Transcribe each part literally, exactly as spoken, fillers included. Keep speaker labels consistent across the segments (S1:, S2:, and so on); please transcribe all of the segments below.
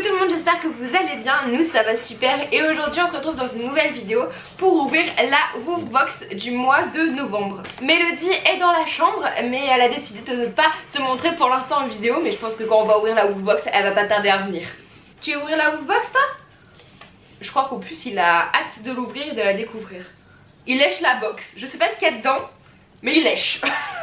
S1: tout le monde, j'espère que vous allez bien, nous ça va super et aujourd'hui on se retrouve dans une nouvelle vidéo pour ouvrir la Woofbox du mois de novembre. Mélodie est dans la chambre mais elle a décidé de ne pas se montrer pour l'instant en vidéo, mais je pense que quand on va ouvrir la Woofbox elle va pas tarder à venir. Tu veux ouvrir la Woofbox toi? Je crois qu'au plus il a hâte de l'ouvrir et de la découvrir. Il lèche la box, je sais pas ce qu'il y a dedans mais il lèche.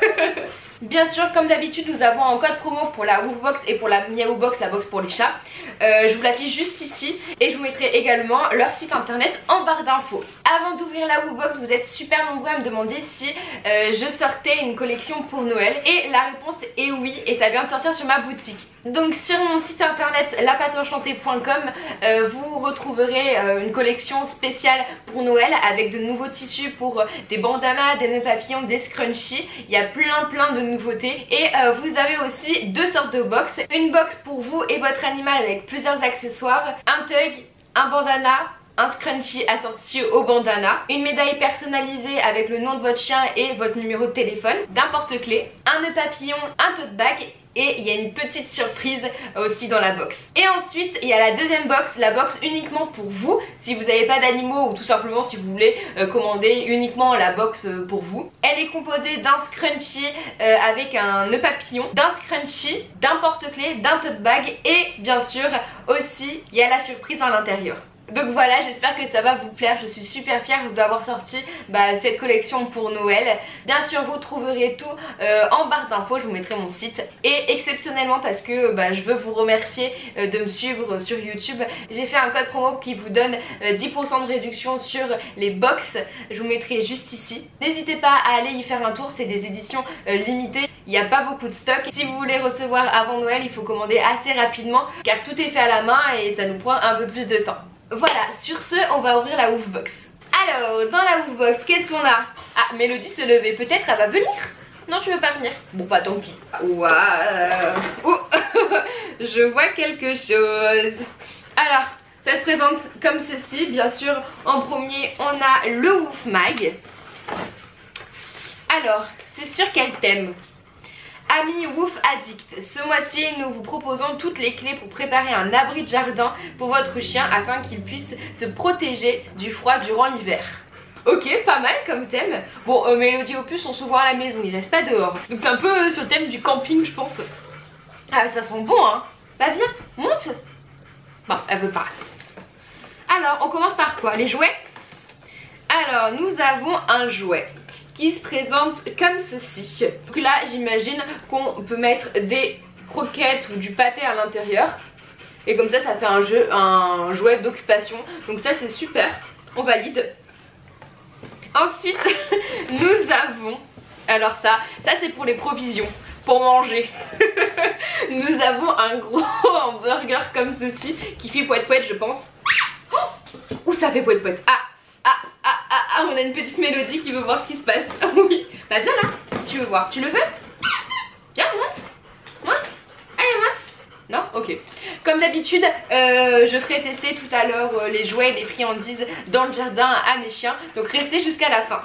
S1: Bien sûr, comme d'habitude, nous avons un code promo pour la Woofbox et pour la Miaou Box, la box pour les chats. Euh, je vous l'affiche juste ici et je vous mettrai également leur site internet en barre d'infos. Avant d'ouvrir la Woofbox, vous êtes super nombreux à me demander si euh, je sortais une collection pour Noël et la réponse est oui et ça vient de sortir sur ma boutique. Donc sur mon site internet la pâte enchantée point com euh, vous retrouverez euh, une collection spéciale pour Noël avec de nouveaux tissus pour euh, des bandanas, des nœuds papillons, des scrunchies. Il y a plein plein de nouveautés et euh, vous avez aussi deux sortes de box. Une box pour vous et votre animal avec plusieurs accessoires, un tug, un bandana, un scrunchie assorti au bandana, une médaille personnalisée avec le nom de votre chien et votre numéro de téléphone, d'un porte-clés, un nœud papillon, un tote bag et il y a une petite surprise aussi dans la box. Et ensuite il y a la deuxième box, la box uniquement pour vous, si vous n'avez pas d'animaux ou tout simplement si vous voulez euh, commander uniquement la box euh, pour vous. Elle est composée d'un scrunchie euh, avec un nœud papillon, d'un scrunchie, d'un porte-clés, d'un tote bag et bien sûr aussi il y a la surprise à l'intérieur. Donc voilà, j'espère que ça va vous plaire, je suis super fière d'avoir sorti bah, cette collection pour Noël. Bien sûr vous trouverez tout euh, en barre d'infos, je vous mettrai mon site. Et exceptionnellement parce que bah, je veux vous remercier euh, de me suivre sur YouTube, j'ai fait un code promo qui vous donne euh, dix pour cent de réduction sur les box. Je vous mettrai juste ici. N'hésitez pas à aller y faire un tour, c'est des éditions euh, limitées. Il n'y a pas beaucoup de stock. Si vous voulez recevoir avant Noël, il faut commander assez rapidement car tout est fait à la main et ça nous prend un peu plus de temps. Voilà, sur ce, on va ouvrir la Woofbox. Alors, dans la Woofbox, qu'est-ce qu'on a? Ah, Mélodie se levait, peut-être elle va venir? Non, tu veux pas venir? Bon, bah tant pis. Waouh. Oh. Je vois quelque chose. Alors, ça se présente comme ceci. Bien sûr, en premier, on a le Woof Mag. Alors, c'est sur quel thème? Amis Woof Addict, ce mois-ci nous vous proposons toutes les clés pour préparer un abri de jardin pour votre chien afin qu'il puisse se protéger du froid durant l'hiver. Ok, pas mal comme thème. Bon, euh, Mélodie au plus sont souvent à la maison, ils restent pas dehors. Donc c'est un peu euh, sur le thème du camping je pense. Ah ça sent bon hein. Bah viens, monte. Bon, elle veut pas. Alors on commence par quoi? Les jouets? Alors nous avons un jouet qui se présente comme ceci. Donc là j'imagine qu'on peut mettre des croquettes ou du pâté à l'intérieur et comme ça ça fait un jeu, un jouet d'occupation, donc ça c'est super, on valide. Ensuite nous avons, alors ça, ça c'est pour les provisions, pour manger. Nous avons un gros hamburger comme ceci qui fait poète poète je pense. Oh, ouh ça fait poète poète. Ah Ah, ah, ah, ah, on a une petite Mélodie qui veut voir ce qui se passe. Oui, bah viens là, si tu veux voir. Tu le veux? Viens, monte. Monte. Allez, monte. Non? Ok. Comme d'habitude, euh, je ferai tester tout à l'heure euh, les jouets et les friandises dans le jardin à mes chiens. Donc restez jusqu'à la fin.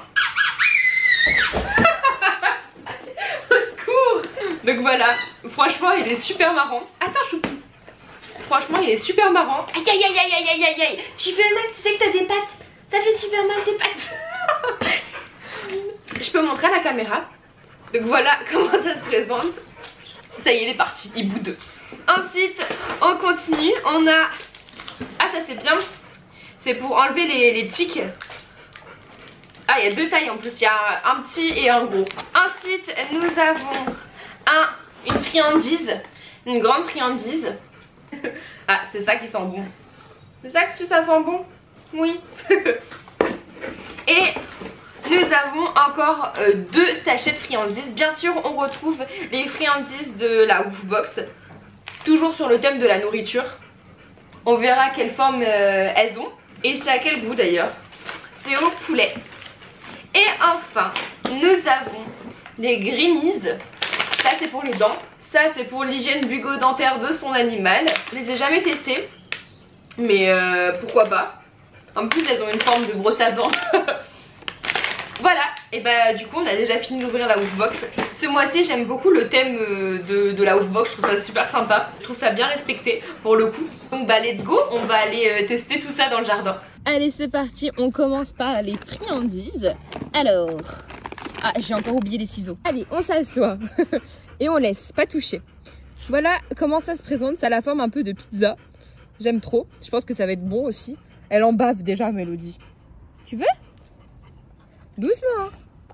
S1: Au secours. Donc voilà, franchement il est super marrant. Attends Choupi. Franchement il est super marrant. Aïe aïe aïe aïe aïe aïe aïe. Tu fais mal, tu sais que t'as des pattes. Ça fait super mal tes pattes. Je peux montrer à la caméra. Donc voilà comment ça se présente. Ça y est, il est parti, il boude. Ensuite, on continue. On a... Ah ça c'est bien. C'est pour enlever les, les tiques. Ah il y a deux tailles en plus. Il y a un petit et un gros. Ensuite, nous avons un, une friandise. Une grande friandise. Ah c'est ça qui sent bon. C'est ça que ça sent bon? Oui. Et nous avons encore euh, deux sachets de friandises. Bien sûr on retrouve les friandises de la Woofbox, toujours sur le thème de la nourriture. On verra quelle forme euh, elles ont et c'est à quel goût d'ailleurs. C'est au poulet. Et enfin nous avons des greenies. Ça c'est pour les dents. Ça c'est pour l'hygiène bucco-dentaire de son animal. Je les ai jamais testées, mais euh, pourquoi pas. En plus elles ont une forme de brosse à dents. Voilà, et bah du coup on a déjà fini d'ouvrir la Woofbox. Ce mois-ci j'aime beaucoup le thème de, de la Woofbox, je trouve ça super sympa. Je trouve ça bien respecté pour le coup. Donc Donc bah let's go, on va aller euh, tester tout ça dans le jardin.
S2: Allez c'est parti, on commence par les friandises. Alors, ah j'ai encore oublié les ciseaux. Allez on s'assoit et on laisse pas toucher. Voilà comment ça se présente, ça a la forme un peu de pizza. J'aime trop, je pense que ça va être bon aussi. Elle en bave déjà Mélodie. Tu veux? Doucement.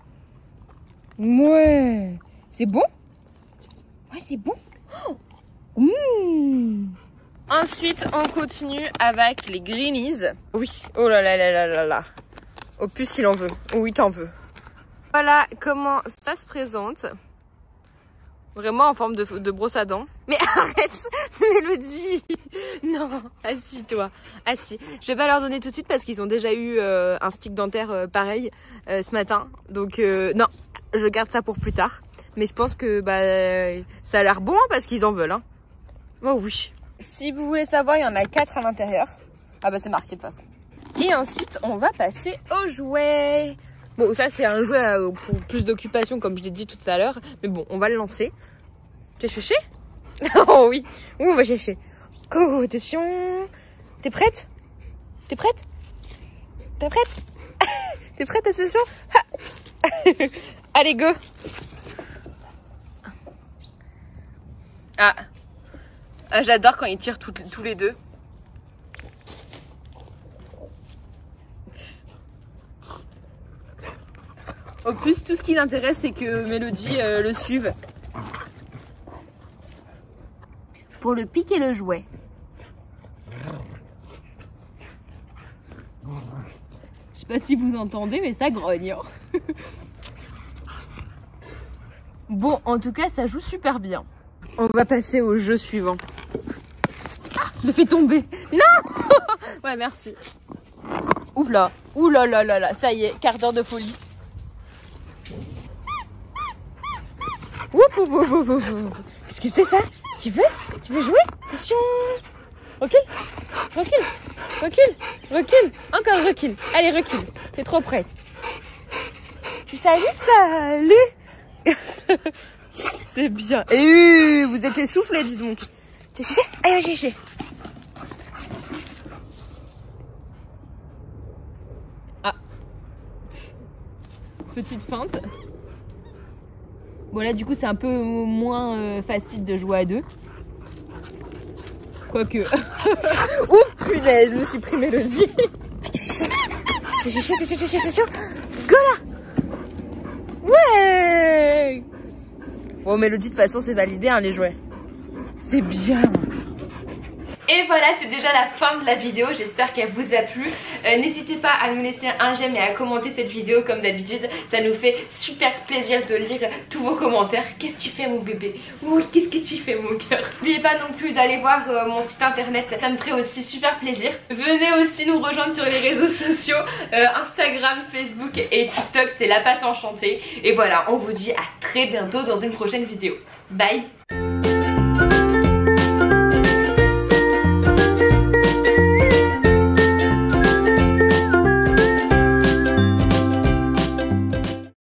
S2: Ouais, c'est bon? Ouais c'est bon. Oh. Mmh. Ensuite, on continue avec les greenies. Oui, oh là là là là là là. Au plus, il en veut. Oui, t'en veux. Voilà comment ça se présente. Vraiment en forme de, de brosse à dents. Mais arrête, Mélodie. Non, assis-toi. Assis. Je vais pas leur donner tout de suite parce qu'ils ont déjà eu euh, un stick dentaire euh, pareil euh, ce matin. Donc, euh, non, je garde ça pour plus tard. Mais je pense que bah, ça a l'air bon parce qu'ils en veulent. Hein. Oh oui. Si vous voulez savoir, il y en a quatre à l'intérieur. Ah bah c'est marqué de toute façon. Et ensuite, on va passer aux jouets. Bon, ça c'est un jouet pour plus d'occupation comme je l'ai dit tout à l'heure. Mais bon, on va le lancer. Tu vas chercher? Oh oui, oui on va chercher. Oh, attention. T'es prête? T'es prête? T'es prête? T'es prête, attention? Allez, go. Ah. Ah, j'adore quand ils tirent tout, tous les deux. Au plus, tout ce qui l'intéresse, c'est que Mélodie euh, le suive. Pour le piquer le jouet. Je sais pas si vous entendez, mais ça grogne. Hein. Bon, en tout cas, ça joue super bien. On va passer au jeu suivant. Ah, je le fais tomber. Non. Ouais, merci. Oula, oula là là là, ça y est, quart d'heure de folie. Oup, oup, oup, oup, oup. Qu'est-ce que c'est ça? Tu veux? Tu veux jouer? Attention. Recule, recule, recule, recule. Encore recule. Allez, recule. T'es trop près. Tu savais que ça allait? C'est bien. Et euh, vous êtes essoufflés, dis donc. Tu sais, allez, allez, allez. Ah. Petite feinte. Bon là, du coup, c'est un peu moins euh, facile de jouer à deux. Quoique. Ouh, punaise, je me suis pris Mélodie. Attention, attention, attention, attention. Go là. Ouais. Bon, Mélodie, de toute façon, c'est validé, hein, les jouets. C'est bien.
S1: Et voilà, c'est déjà la fin de la vidéo, j'espère qu'elle vous a plu. Euh, N'hésitez pas à nous laisser un j'aime et à commenter cette vidéo comme d'habitude. Ça nous fait super plaisir de lire tous vos commentaires. Qu'est-ce que tu fais mon bébé? Oui, qu'est-ce que tu fais mon cœur? N'oubliez pas non plus d'aller voir euh, mon site internet, ça me ferait aussi super plaisir. Venez aussi nous rejoindre sur les réseaux sociaux, euh, Instagram, Facebook et TikTok, c'est la pâte enchantée. Et voilà, on vous dit à très bientôt dans une prochaine vidéo. Bye!